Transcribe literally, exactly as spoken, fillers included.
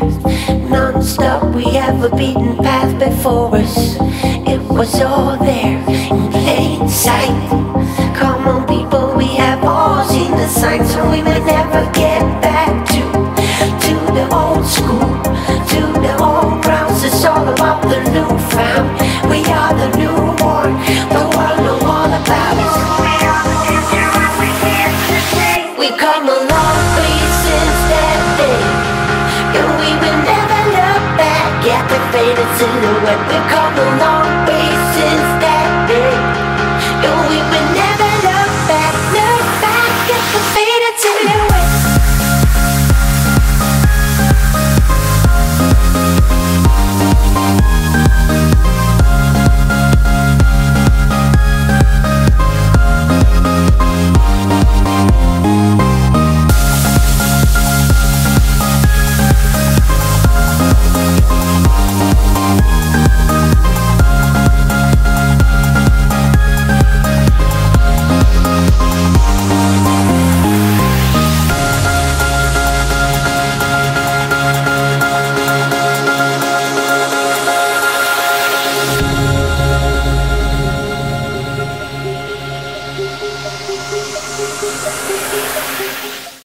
Non-stop, we have a beaten path before us. It was all there in plain sight. Come on people, we have all seen the signs, so we may never get back to To the old school, to the old grounds. It's all about the new found. We are the newborn, the world know all about us. We are the future and we're here today. We come a long way since that day, and we will never look back at the faded silhouette. We've come a long way since that day, and we will never